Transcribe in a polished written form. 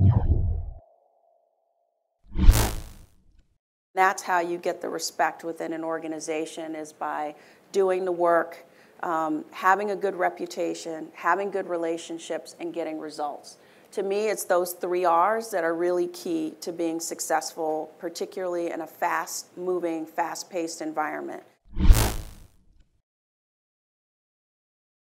That's how you get the respect within an organization, is by doing the work, having a good reputation, having good relationships, and getting results. To me, it's those 3 R's that are really key to being successful, particularly in a fast-moving, fast-paced environment.